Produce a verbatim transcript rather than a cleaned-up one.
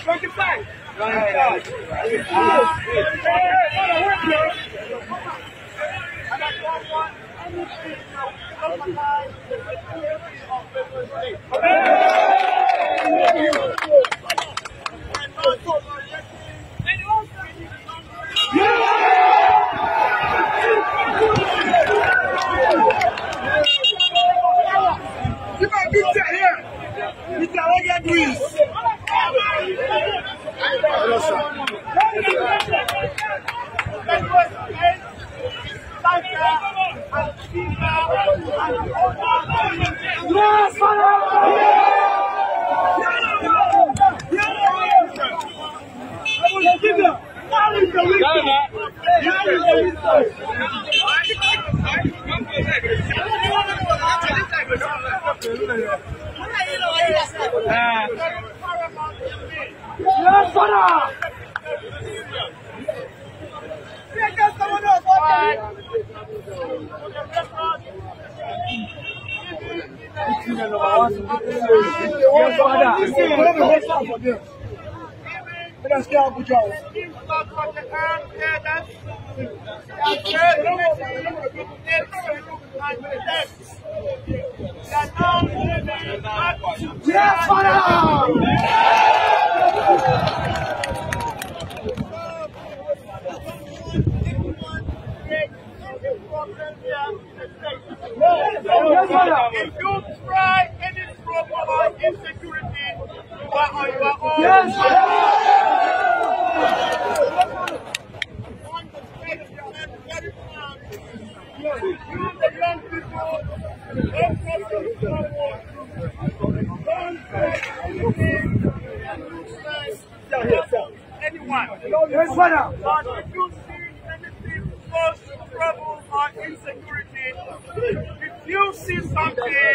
twenty-five. If you try any problem or insecurity, you are on your own. Yes, you, the young people, don't trust someone. Anyone. Yes, father. But if you see anything close to trouble or insecurity, if you see something